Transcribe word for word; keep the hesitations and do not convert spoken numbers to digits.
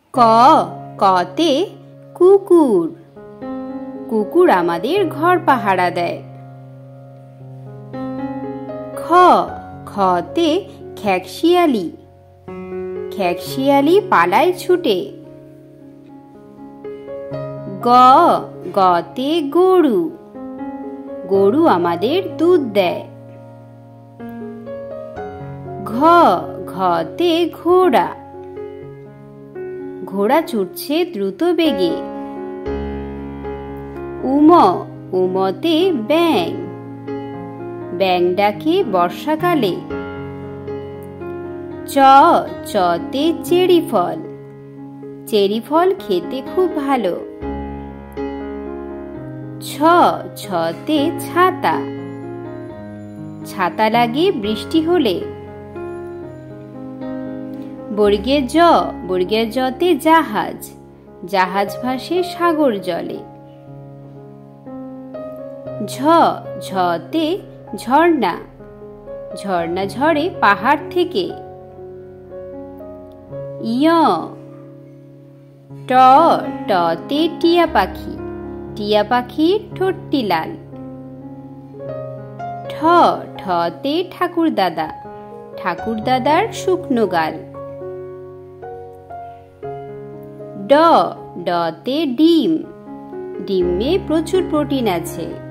ক কতে কুকুর, কুকুর আমাদের ঘর পাহারা দেয়। খ খতে খেকশিয়ালি, খেকশিয়ালি পালায় ছুটে। গ গতে গরু, গরু আমাদের দুধ দেয়। ঘ ঘতে ঘোড়া, ঘোড়া ছুটছে দ্রুত বেগে। উম উমতে ব্যাঙ, ব্যাঙ ডাকে বর্ষাকালে। চ চতে চেরি ফল, চেরি ফল খেতে খুব ভালো। ছ ছতে ছাতা, ছাতা লাগে বৃষ্টি হলে। বর্গে জ বর্গের জতে জাহাজ, জাহাজ ভাসে সাগর জলে। ঝ ঝতে ঝর্ণা, ঝর্ণা ঝরে পাহাড় থেকে। ইয় ট টতে টিয়া পাখি, টিয়া পাখির ঠোঁটটি লাল। ঠ ঠতে ঠাকুর দাদা, ঠাকুর দাদার শুকনো গাল। ড ডতে ডিম, ডিমে প্রচুর প্রোটিন আছে।